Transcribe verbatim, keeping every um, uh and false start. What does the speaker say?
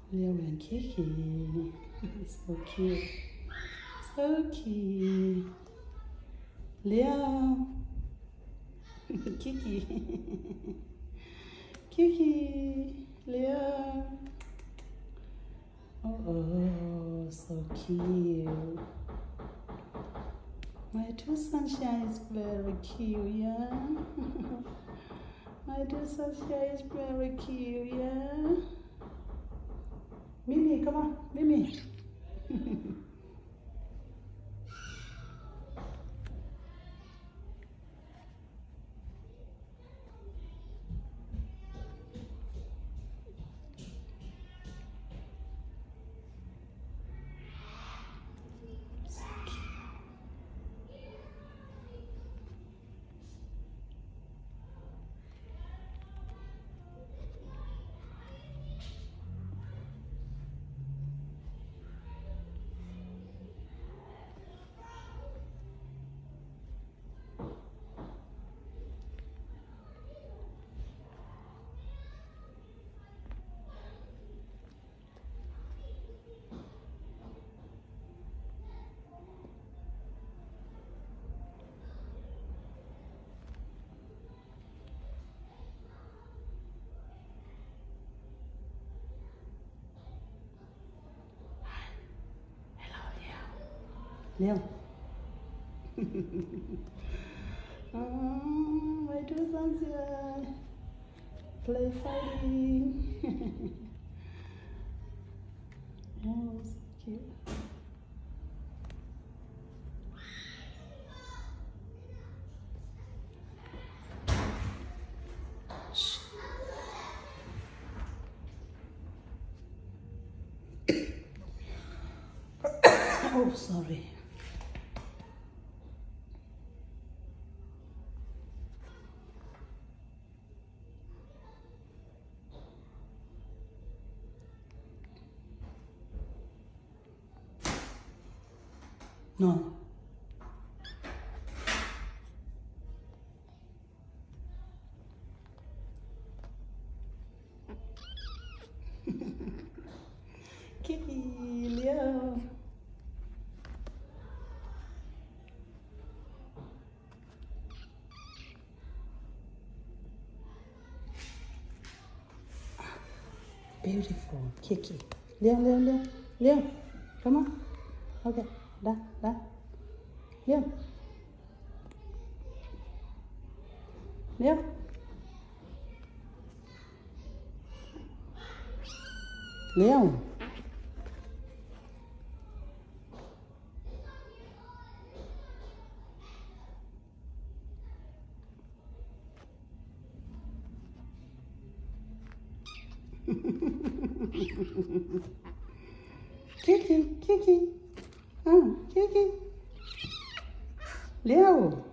Leo and Kiki. So cute. So cute. Leo. Kiki. Kiki. Leo. Oh, so cute. My two sunshine is very cute, yeah? My two sunshine is very cute, yeah? Mimi, come on, Mimi. Leo. Oh, my two sons here. Play fighting. Oh, so cute. Oh, sorry. No. Kiki, Leo. Beautiful, Kiki. Leo, Leo, Leo, Leo. Come on. Okay, da, da. Leo. Leo. Leo. Kiki, Kiki. Oh, Kiki. Leo.